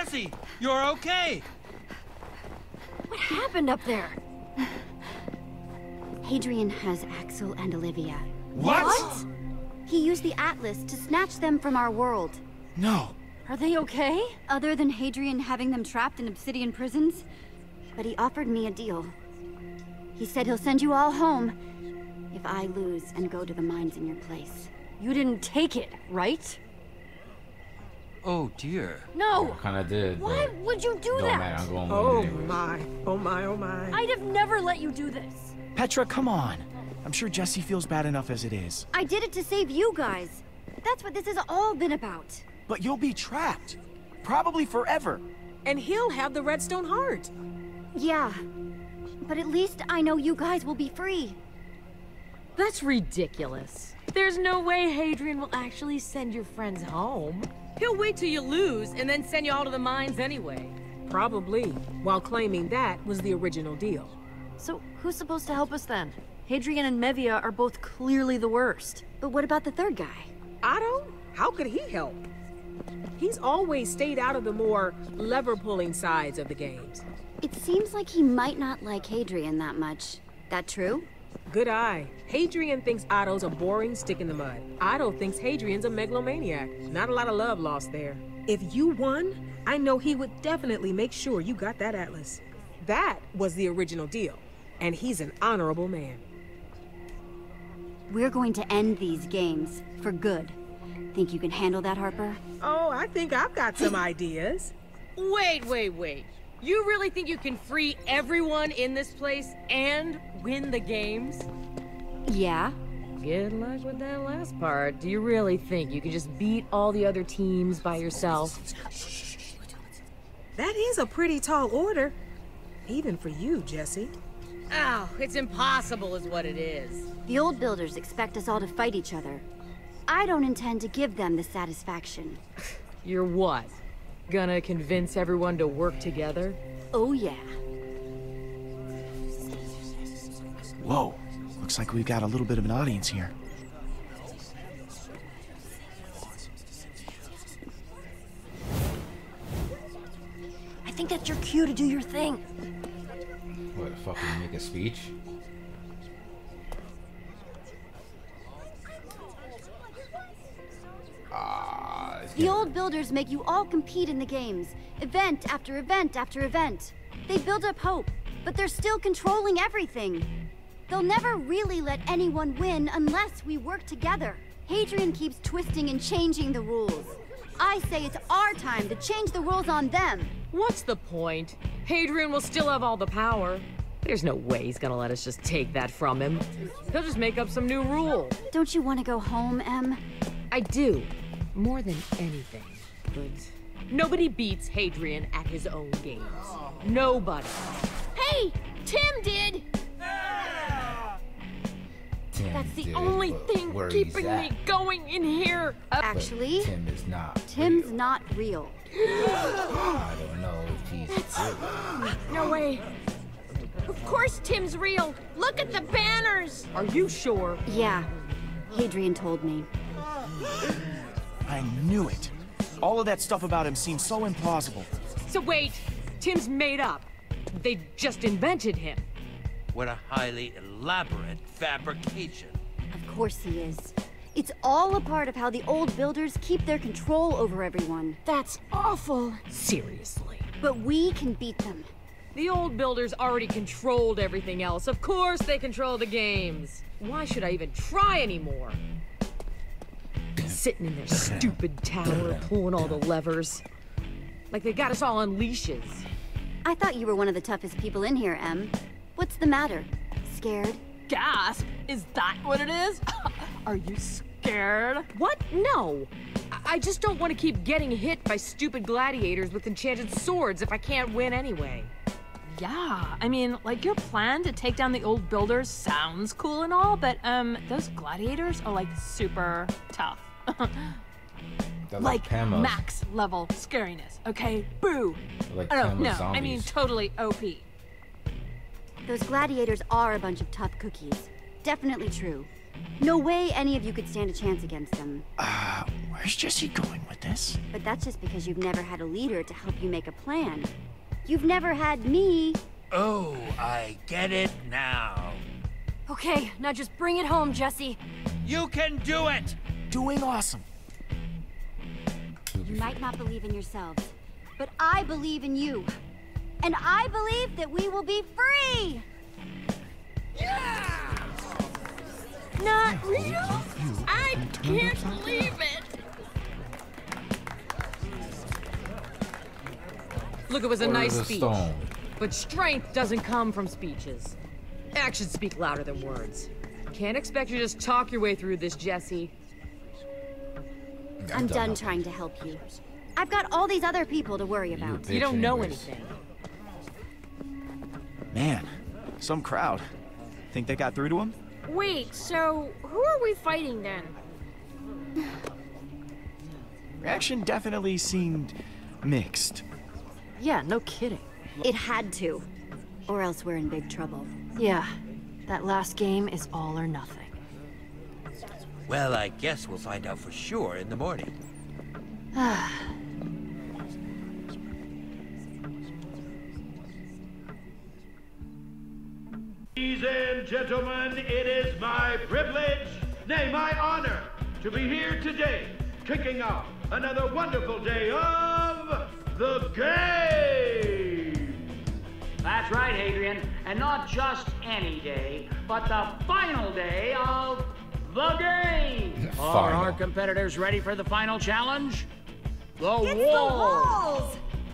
Jesse, you're okay. What happened up there? Hadrian has Axel and Olivia. What? He used the Atlas to snatch them from our world. No. Are they okay? Other than Hadrian having them trapped in obsidian prisons, but he offered me a deal. He said he'll send you all home if I lose and go to the mines in your place. You didn't take it, right? Oh dear. No! Kinda did. Why would you do Don't that? matter, I'm going Oh with it anyways. my, oh my, oh my. I'd have never let you do this. Petra, come on. I'm sure Jesse feels bad enough as it is. I did it to save you guys. That's what this has all been about. But you'll be trapped. Probably forever. And he'll have the Redstone Heart. Yeah, but at least I know you guys will be free. That's ridiculous. There's no way Hadrian will actually send your friends home. He'll wait till you lose and then send you all to the mines anyway. Probably, while claiming that was the original deal. So, who's supposed to help us then? Hadrian and Mevia are both clearly the worst. But what about the third guy? Otto? How could he help? He's always stayed out of the more lever-pulling sides of the games. It seems like he might not like Hadrian that much. That true? Good eye. Hadrian thinks Otto's a boring stick in the mud. Otto thinks Hadrian's a megalomaniac. Not a lot of love lost there. If you won, I know he would definitely make sure you got that Atlas. That was the original deal. And he's an honorable man. We're going to end these games for good. Think you can handle that, Harper? Oh, I think I've got some ideas. Wait. You really think you can free everyone in this place and win the games? Yeah. Good luck with that last part. Do you really think you can just beat all the other teams by yourself? That is a pretty tall order. Even for you, Jesse. Oh, it's impossible is what it is. The old builders expect us all to fight each other. I don't intend to give them the satisfaction. You're what? Gonna convince everyone to work together? Oh yeah. Whoa. Looks like we've got a little bit of an audience here. I think that's your cue to do your thing. What, fucking make a speech? The old builders make you all compete in the games, event after event after event. They build up hope, but they're still controlling everything. They'll never really let anyone win unless we work together. Hadrian keeps twisting and changing the rules. I say it's our time to change the rules on them. What's the point? Hadrian will still have all the power. There's no way he's gonna let us just take that from him. He'll just make up some new rule. Don't you want to go home, Em? I do. More than anything. But nobody beats Hadrian at his own games. Nobody. Hey! Tim did! Tim That's the did, only but thing where keeping he's me at. going in here. Actually, Tim is not. Tim's real. not real. I don't know if he's real. No way. Of course Tim's real. Look at the banners. Are you sure? Yeah, Hadrian told me. I knew it. All of that stuff about him seems so implausible. So wait, Tim's made up. They just invented him. What a highly elaborate fabrication. Of course he is. It's all a part of how the old builders keep their control over everyone. That's awful. Seriously. But we can beat them. The old builders already controlled everything else. Of course they control the games. Why should I even try anymore? Sitting in their stupid tower, pulling all the levers. Like they got us all on leashes. I thought you were one of the toughest people in here, Em. What's the matter? Scared? Gasp! Is that what it is? Are you scared? What? No. I just don't want to keep getting hit by stupid gladiators with enchanted swords if I can't win anyway. Yeah, I mean, like, your plan to take down the old builders sounds cool and all, but, those gladiators are, like, super tough. They're Like, Pamos. max level scariness, okay? Boo! Like Oh, Pamos no, zombies. I mean, totally OP. Those gladiators are a bunch of tough cookies. Definitely true. No way any of you could stand a chance against them. Where's Jesse going with this? But that's just because you've never had a leader to help you make a plan. You've never had me. Oh, I get it now. Okay, now just bring it home, Jesse. You can do it! Doing awesome. You might not believe in yourselves, but I believe in you. And I believe that we will be free! Not real? I can't believe it. Look, it was a nice speech. But strength doesn't come from speeches. Actions speak louder than words. Can't expect you to just talk your way through this, Jesse. I'm done trying to help you. I've got all these other people to worry about. You don't know anything. Man, some crowd. Think they got through to him? Wait, so who are we fighting then? Reaction definitely seemed mixed. Yeah, no kidding. It had to. Or else we're in big trouble. Yeah, that last game is all or nothing. Well, I guess we'll find out for sure in the morning. Ladies and gentlemen, it is my privilege, nay, my honor, to be here today, kicking off another wonderful day of the game. That's right, Hadrian, and not just any day, but the final day of the game. Are our competitors ready for the final challenge? The walls!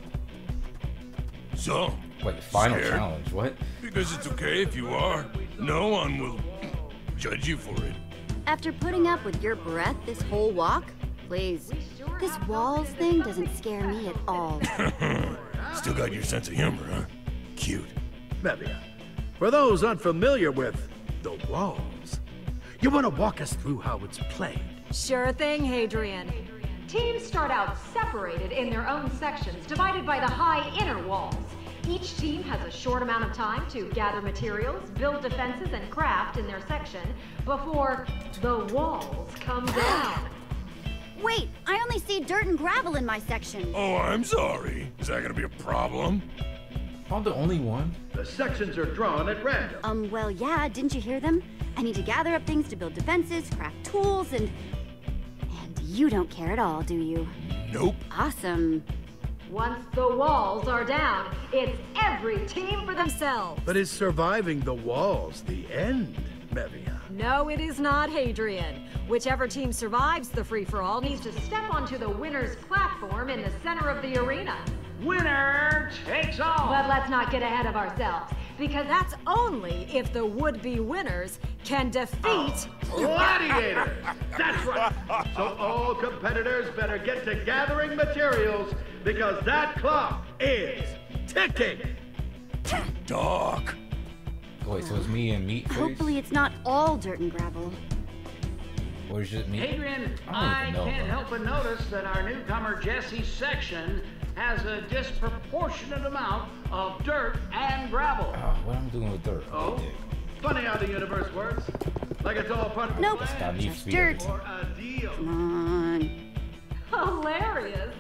So, wait, final scared? challenge, what? Because it's okay if you are. No one will judge you for it. After putting up with your breath this whole walk, please. This walls thing doesn't scare me at all. Still got your sense of humor, huh? Cute. Mevia, for those unfamiliar with the walls, you want to walk us through how it's played? Sure thing, Hadrian. Teams start out separated in their own sections, divided by the high inner walls. Each team has a short amount of time to gather materials, build defenses, and craft in their section before the walls come down. Wait, I only see dirt and gravel in my section. Oh, I'm sorry. Is that gonna be a problem? I'm the only one. The sections are drawn at random. Well, yeah, didn't you hear them? I need to gather up things to build defenses, craft tools, and you don't care at all, do you? Nope. Awesome. Once the walls are down, it's every team for themselves. But is surviving the walls the end, Mevia? No, it is not, Hadrian. Whichever team survives the free-for-all needs to step onto the winner's platform in the center of the arena. Winner takes all! But let's not get ahead of ourselves, because that's only if the would-be winners can defeat... Gladiators! That's right! So all competitors better get to gathering materials, because that clock is ticking! Doc! Wait, so it's me and Meat Face? Hopefully it's not all dirt and gravel. Or is it me? Hadrian, I can't help but notice that our newcomer Jesse's section has a disproportionate amount of dirt and gravel. Oh, what am I doing with dirt? Oh, funny how the universe works. Like it's all part of nope. the plan. Just dirt. Or a deal. Come on. Hilarious.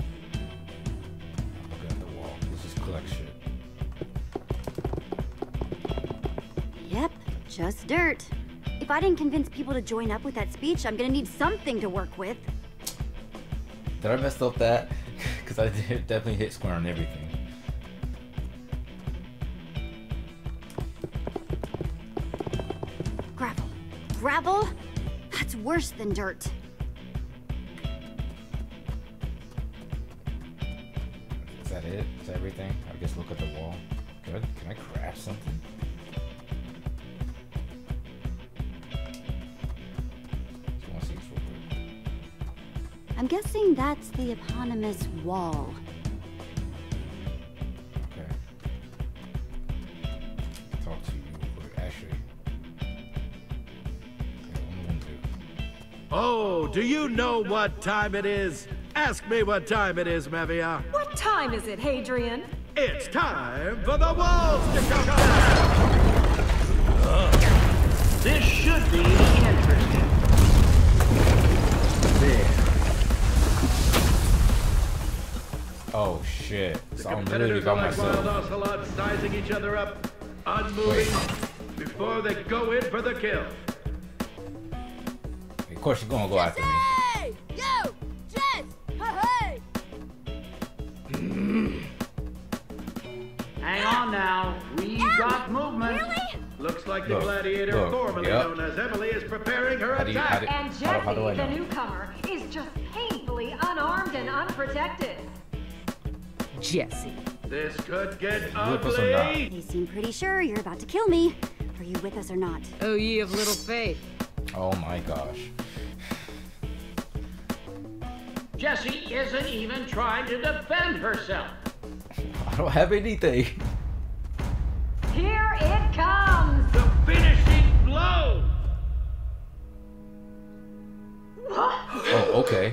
Look at the wall. Let's just collect shit. Yep, just dirt. If I didn't convince people to join up with that speech, I'm gonna need something to work with. Did I mess up that? Because I definitely hit square on everything. Gravel. Gravel? That's worse than dirt. Is that it? Is that everything? I guess look at the wall. Good. Can I craft something? I'm guessing that's the eponymous wall. Okay. Talk to you real quick. Actually. Oh, do you know what time it is? Ask me what time it is, Mevia. What time is it, Hadrian? It's time for the walls to come down! This should be interesting. There. So I'm literally competitors by are like wild myself. ocelots, sizing each other up, unmoving, before they go in for the kill. Of course, you're gonna go after me. Hey! Yo! Jess! Hey! Hang on now. We've got movement. Really? Looks like the Look, gladiator look, formerly yep. known as Emily is preparing her attack. And Jesse, how do I the know? newcomer, is just painfully unarmed and unprotected. Jesse. This could get with us or not? ugly. You seem pretty sure you're about to kill me. Are you with us or not? Oh, ye of little faith. Oh my gosh. Jessie isn't even trying to defend herself. I don't have anything. Here it comes! The finishing blow. Oh, okay.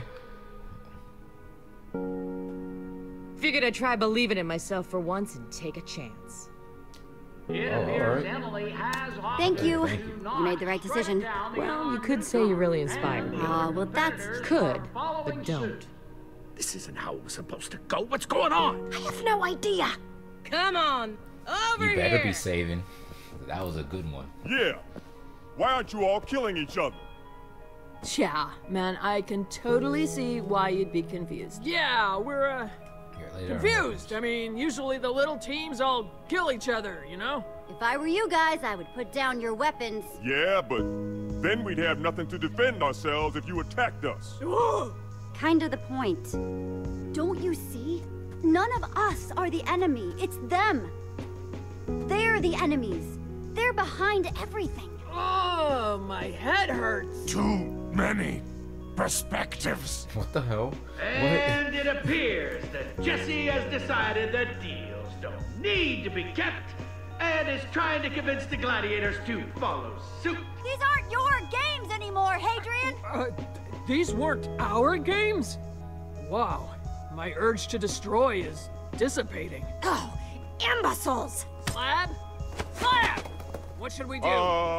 Figured I'd try believing in myself for once and take a chance. It Oh, appears alright. Emily has Thank you. Thank You made the right decision. Well, you could say you really inspired me. Well, that's... Could, but don't. This isn't how it was supposed to go. What's going on? I have no idea. Come on, over You here. better be saving. That was a good one. Yeah. Why aren't you all killing each other? Yeah, man, I can totally see why you'd be confused. Yeah, we're, Here, later. confused. I mean, usually the little teams all kill each other, you know? If I were you guys, I would put down your weapons. Yeah, but then we'd have nothing to defend ourselves if you attacked us. Kind of the point. Don't you see? None of us are the enemy. It's them. They're the enemies. They're behind everything. Oh, my head hurts. Too many perspectives. What the hell? And it appears that Jesse has decided that deals don't need to be kept and is trying to convince the gladiators to follow suit. These aren't your games anymore, Hadrian! These weren't our games? Wow, my urge to destroy is dissipating. Oh, imbeciles! Slab? Slab! What should we do?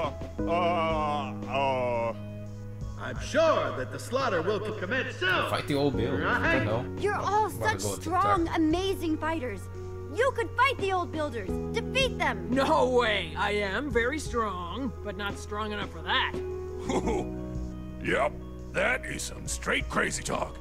I'm sure that the slaughter will commence soon. Fight the old Bill. What the hell? You're all About to such go to strong, attack. amazing fighters. You could fight the old builders, defeat them. No way. I am very strong, but not strong enough for that. Yep, that is some straight crazy talk.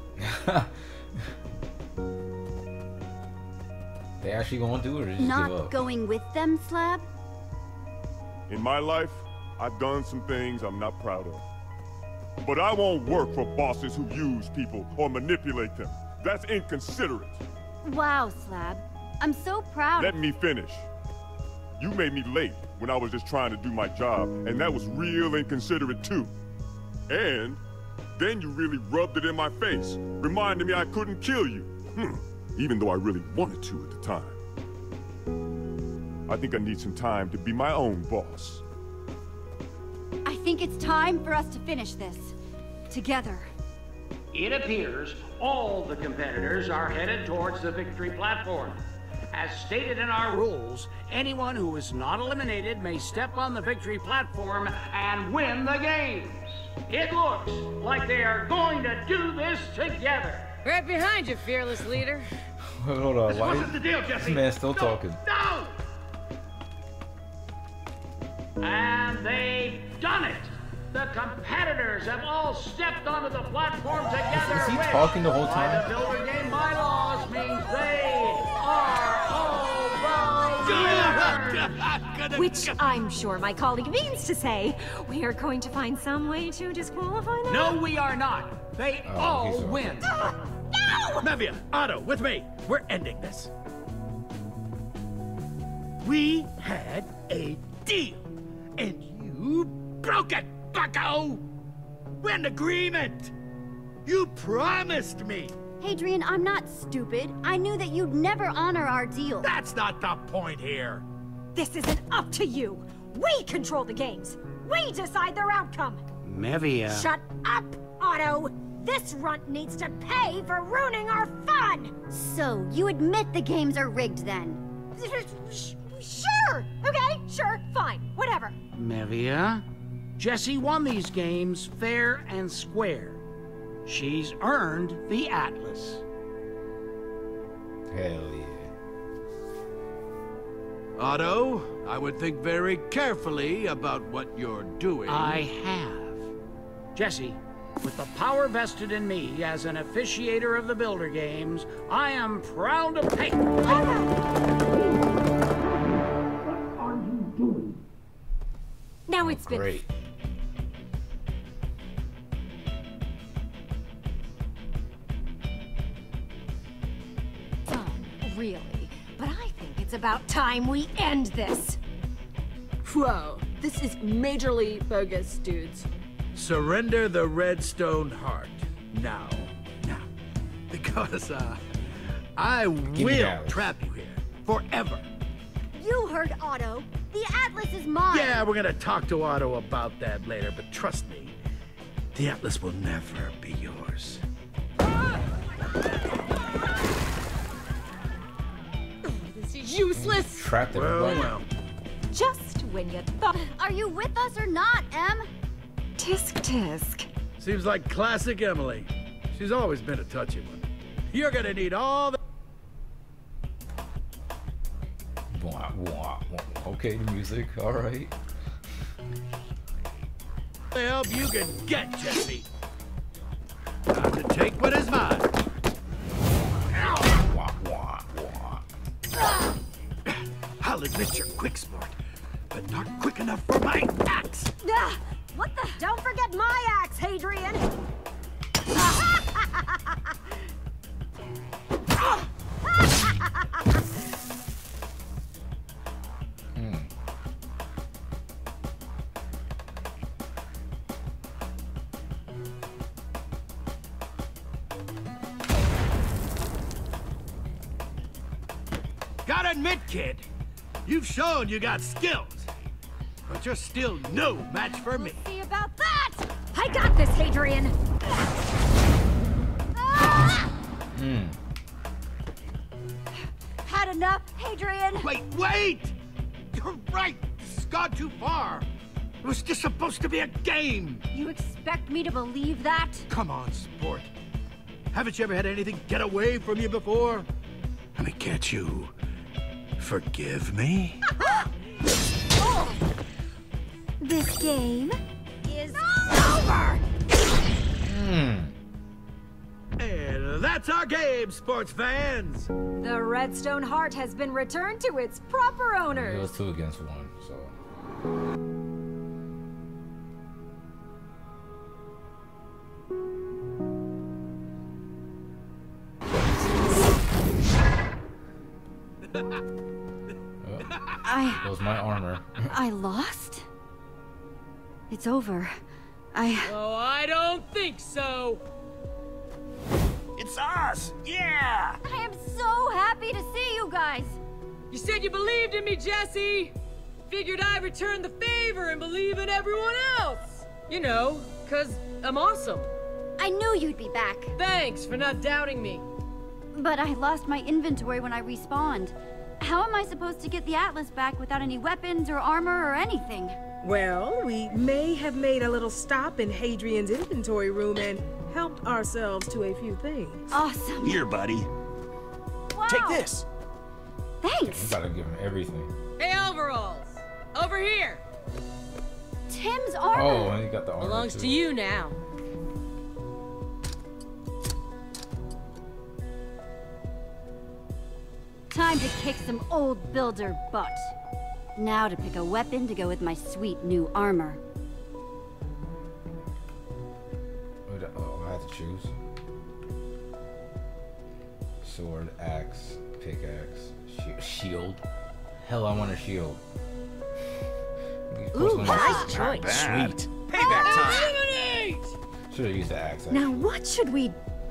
They actually gonna do it or just give Not up? going with them, Slab? In my life, I've done some things I'm not proud of. But I won't work for bosses who use people or manipulate them. That's inconsiderate. Wow, Slab. I'm so proud. Let me finish. You made me late when I was just trying to do my job, and that was real inconsiderate too. And then you really rubbed it in my face, reminding me I couldn't kill you. Even though I really wanted to at the time. I think I need some time to be my own boss. I think it's time for us to finish this. Together. It appears all the competitors are headed towards the victory platform. As stated in our rules, anyone who is not eliminated may step on the victory platform and win the games. It looks like they are going to do this together. Right behind you, fearless leader. Hold on, This why wasn't the deal, Jesse. this man still No, talking? No! And they've done it! The competitors have all stepped onto the platform together. Is he which, talking the whole by time? the Builder Game bylaws means they are all Which I'm sure my colleague means to say, we are going to find some way to disqualify them. No, we are not. They all he's win. No! Mevia, Otto, with me. We're ending this. We had a deal, and you broke it, bucko! We're in agreement. You promised me. Hadrian, I'm not stupid. I knew that you'd never honor our deal. That's not the point here. This isn't up to you. We control the games. We decide their outcome. Mevia. Shut up, Otto. This runt needs to pay for ruining our fun. So, you admit the games are rigged then? Sure. Okay, sure, fine, whatever. Mevia, Jessie won these games fair and square. She's earned the Atlas. Hell yeah. Otto, I would think very carefully about what you're doing. I have. Jesse, with the power vested in me as an officiator of the Builder Games, I am proud to pay. What are you doing? Now it's been Great. fun, really. But I think it's about time we end this. Whoa, this is majorly bogus, dudes. Surrender the Redstone Heart. Now. Because, I will trap you here. Forever. You heard Otto. The Atlas is mine. Yeah, we're gonna talk to Otto about that later, but trust me, the Atlas will never be yours. This is useless. Trapped everybody. Well. Just when you thought. Are you with us or not, Em? Tisk tisk. Seems like classic Emily. She's always been a touchy one. You're gonna need all the... Wah, wah, wah. Okay, the music, alright. help you can get, Jesse. Time to take what is mine. Wah, wah, wah. I'll admit you're quick, sport, but not quick enough for my axe. What the? Don't forget my axe, Hadrian. Gotta admit, kid, you've shown you got skills, but you're still no match for me. See about that? I got this, Hadrian. Had enough, Hadrian? Wait! You're right. This has gone too far. It was just supposed to be a game. You expect me to believe that? Come on, sport. Haven't you ever had anything get away from you before? I mean, can't you forgive me? This game is over! And that's our game, sports fans. The Redstone Heart has been returned to its proper It owners. was 2 against 1, so. That was my armor. I lost? It's over. Oh, I don't think so. It's us! Yeah! I am so happy to see you guys! You said you believed in me, Jesse. Figured I'd return the favor and believe in everyone else. You know, 'cause I'm awesome. I knew you'd be back. Thanks for not doubting me. But I lost my inventory when I respawned. How am I supposed to get the Atlas back without any weapons or armor or anything? Well, we may have made a little stop in Hadrian's inventory room and helped ourselves to a few things. Awesome. Here, buddy. Wow. Take this. Thanks. You gotta give him everything. Hey, overalls! Over here! Tim's armor. Oh, and he got the armor Belongs too. to you now. Time to kick some old builder butt. Now to pick a weapon to go with my sweet new armor. Oh, I have to choose. Sword, axe, pickaxe, shield. Hell, I want a shield. Ooh, nice choice. Sweet. Payback time. Should have used the axe. Now what should we...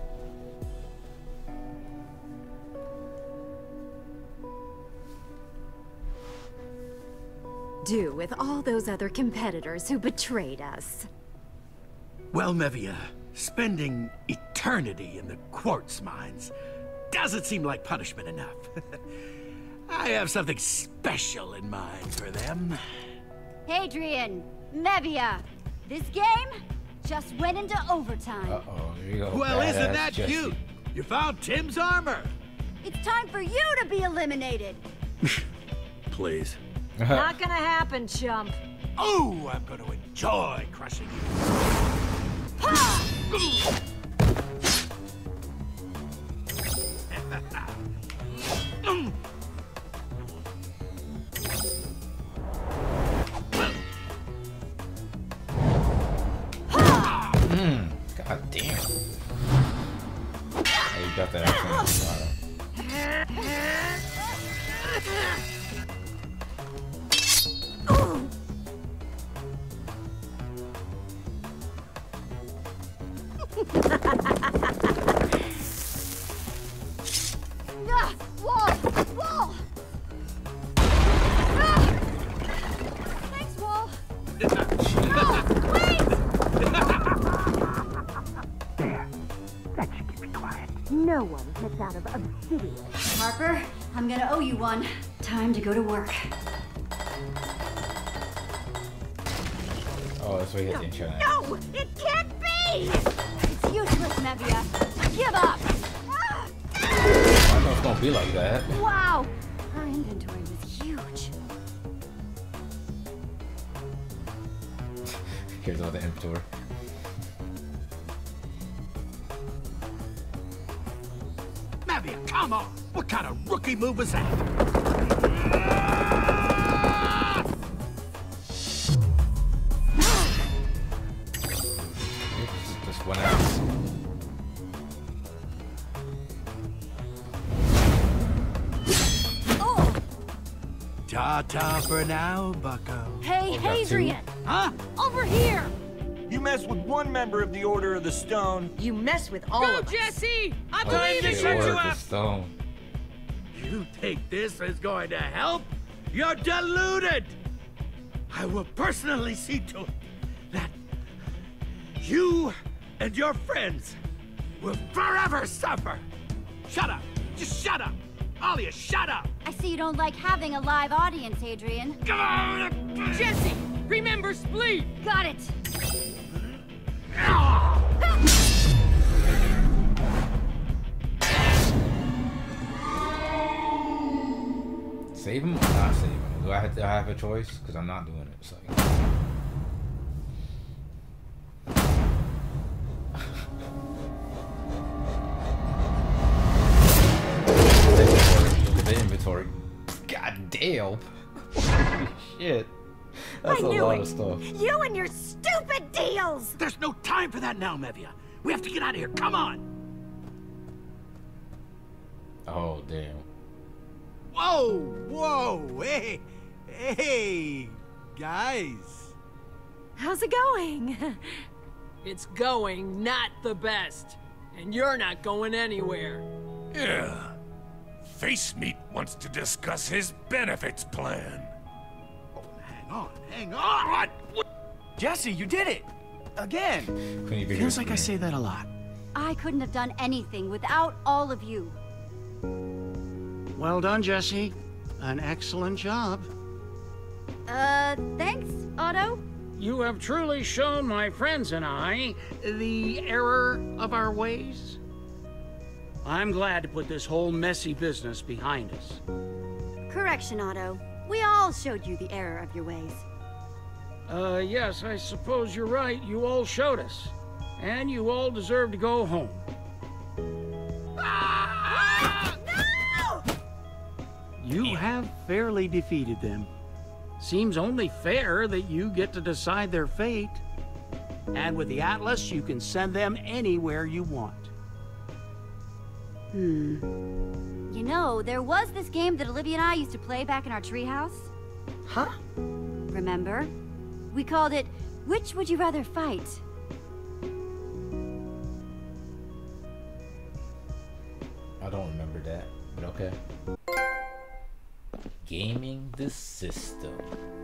do with all those other competitors who betrayed us? Well, Mevia, spending eternity in the quartz mines doesn't seem like punishment enough. I have something special in mind for them. Hadrian, Mevia, this game just went into overtime. Uh-oh, here you go. Well, isn't Badass that Jesse. cute? You found Tim's armor. It's time for you to be eliminated. please. Not gonna happen, chump. Oh, I'm gonna enjoy crushing you. God damn. Oh, you got that accent. Wall! Wall! Thanks, Wall. No one gets out of obsidian. Harper, I'm gonna owe you one. Time to go to work. Oh, that's why you hit the insurance. No! It can't be! It's useless, Mevia. Give up! I know it's gonna be like that. Wow! Her inventory was huge. Here's all the inventory. Mevia, come on! What kind of rookie move was that? Just went out. Ta-ta for now, bucko. Hey, Hadrian! Huh? Over here! You mess with one member of the Order of the Stone. You mess with all Go, of us. Jesse! I Oh, believe the in you! Order of the Stone. You think this is going to help? You're deluded! I will personally see to it that you and your friends will forever suffer. Shut up! Just shut up! All of you, shut up! I see you don't like having a live audience, Hadrian. Come on! Jesse, remember Spleet! Got it! Save him or not save him? Do I have a choice? Because I'm not doing it. So. The inventory. God damn. Holy shit. That's a lot of stuff. You and your stupid deals! There's no time for that now, Mevia. We have to get out of here. Come on! Oh, damn. Whoa! Whoa! Hey, guys. How's it going? It's going not the best. And you're not going anywhere. Yeah. Face Meat wants to discuss his benefits plan. Hang on! Jesse, you did it! Again! Feels like I say that a lot. I couldn't have done anything without all of you. Well done, Jesse. An excellent job. Thanks, Otto. You have truly shown my friends and I the error of our ways. I'm glad to put this whole messy business behind us. Correction, Otto. We all showed you the error of your ways. Yes, I suppose you're right. You all showed us. And you all deserve to go home. You have fairly defeated them. Seems only fair that you get to decide their fate. And with the Atlas, you can send them anywhere you want. You know, there was this game that Olivia and I used to play back in our treehouse. Huh? Remember? We called it, Which Would You Rather Fight? I don't remember that, but okay. Gaming the system.